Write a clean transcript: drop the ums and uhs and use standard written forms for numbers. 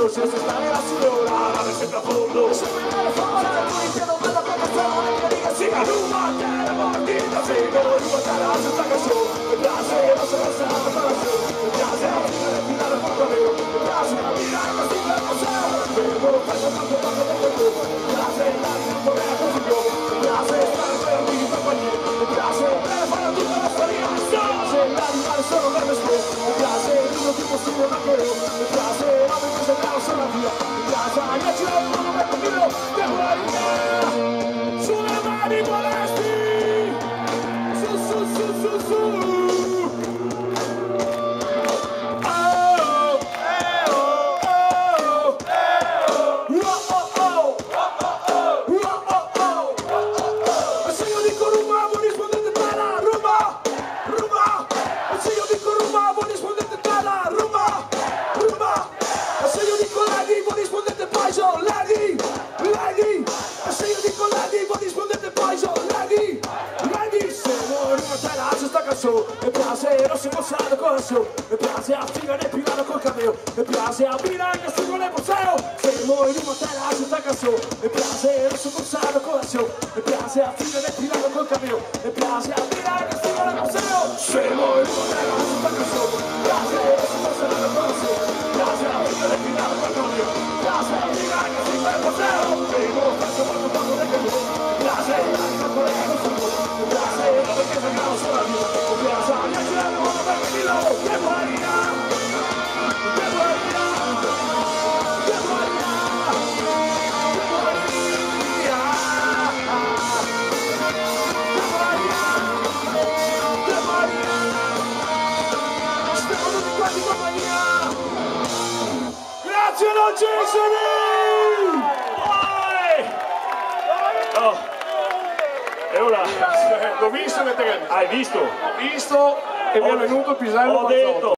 se stare la signora, la mi sembra fondo. Se mi viene fuori, tu iniziano a la protezione, che dica sì, a Roma, te la partita, seguo, Roma, te la città che so, mi piace, non sono stato per la show, mi piace, a finire poco vero, mi piace, a mirare così per museo, fermo, faccio tanto del tuo, mi piace, la vita è così io, mi piace, stare per di compagnia, mi piace, fare tutta la storia, mi piace, l'animale sono per me sto, mi piace, l'uno che possiamo anche io, mi piace, ma mi piace la sola via, mi piace, io ci ho uno per mio, che guardia, sulle mani molesti, su. Mi piace, non si può stare con la show. Mi piace a figare e pilare col cabello. Mi piace a virare che si con il museo. Siamo in una terra città che so. Mi piace, non si può stare con la show. Mi piace a figare e pilare col cabello. Mi piace a virare che si con il museo. Siamo in una terra città che so. Mi piace, non si può stare con la show. Mi piace a figare e pilare col cabello. Mi piace a virare che si con il museo. Siamo faccio molto poco del che mi piace, l'anima con le cose mi piace, perché se no sono la vita. Grazie non Cesare! Oh. E ora, l'ho visto, hai visto? Ho visto e mi è venuto il pisello. Ho detto.